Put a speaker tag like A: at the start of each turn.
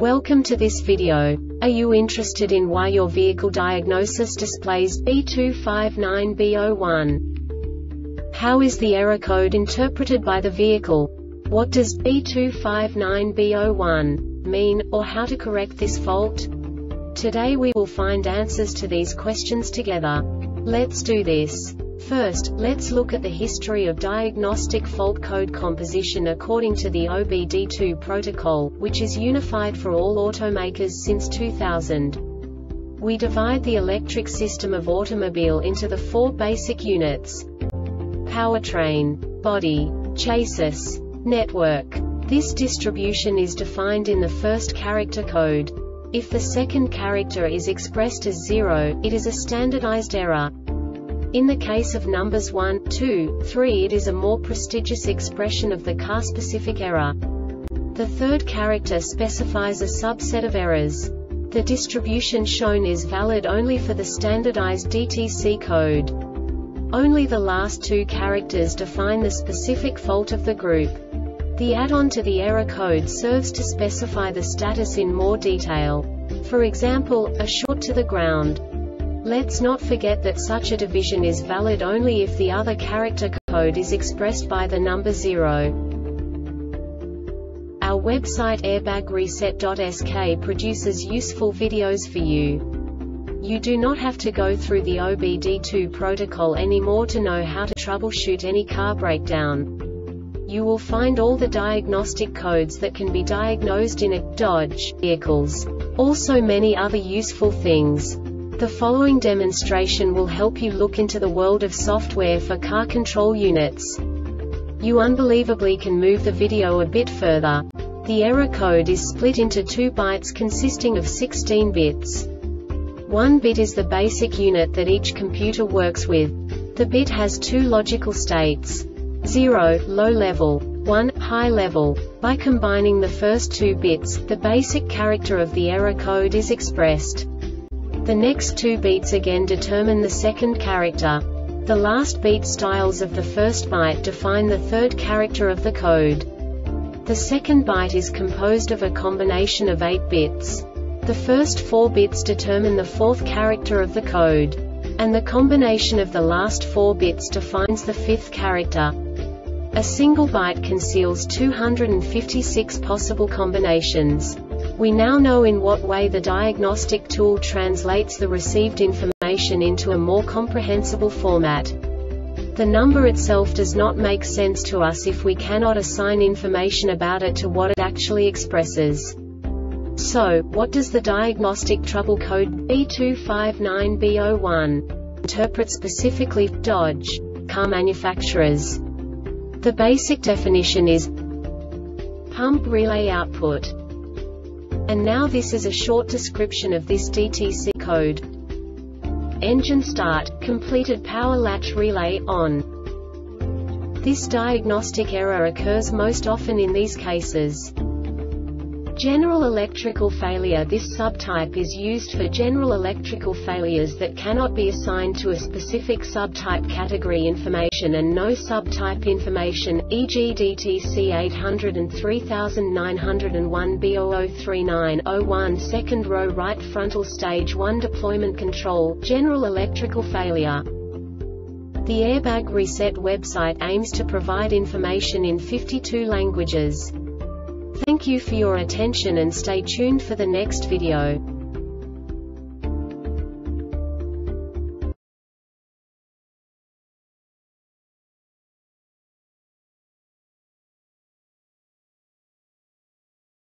A: Welcome to this video. Are you interested in why your vehicle diagnosis displays B259B01? How is the error code interpreted by the vehicle? What does B259B01 mean, or how to correct this fault? Today we will find answers to these questions together. Let's do this. First, let's look at the history of diagnostic fault code composition according to the OBD2 protocol, which is unified for all automakers since 2000. We divide the electric system of automobile into the four basic units: powertrain, body, chassis, network. This distribution is defined in the first character code. If the second character is expressed as 0, it is a standardized error. In the case of numbers 1, 2, 3, it is a more prestigious expression of the car-specific error. The third character specifies a subset of errors. The distribution shown is valid only for the standardized DTC code. Only the last two characters define the specific fault of the group. The add-on to the error code serves to specify the status in more detail. For example, a short to the ground. Let's not forget that such a division is valid only if the other character code is expressed by the number 0. Our website airbagreset.sk produces useful videos for you. You do not have to go through the OBD2 protocol anymore to know how to troubleshoot any car breakdown. You will find all the diagnostic codes that can be diagnosed in a Dodge vehicles. Also many other useful things. The following demonstration will help you look into the world of software for car control units. You unbelievably can move the video a bit further. The error code is split into 2 bytes consisting of 16 bits. 1 bit is the basic unit that each computer works with. The bit has 2 logical states: 0, low level, 1, high level. By combining the first 2 bits, the basic character of the error code is expressed. The next 2 beats again determine the second character. The last beat styles of the first byte define the third character of the code. The second byte is composed of a combination of 8 bits. The first 4 bits determine the fourth character of the code. And the combination of the last 4 bits defines the fifth character. A single byte conceals 256 possible combinations. We now know in what way the diagnostic tool translates the received information into a more comprehensible format. The number itself does not make sense to us if we cannot assign information about it to what it actually expresses. So, what does the diagnostic trouble code B259B01 interpret specifically for Dodge car manufacturers? The basic definition is pump relay output. And now this is a short description of this DTC code. Engine start, completed power latch relay on. This diagnostic error occurs most often in these cases: general electrical failure. This subtype is used for general electrical failures that cannot be assigned to a specific subtype category information and no subtype information, e.g. DTC 803901 B003901 second row right frontal stage 1 deployment control, general electrical failure. The Airbag Reset website aims to provide information in 52 languages. Thank you for your attention and stay tuned for the next video.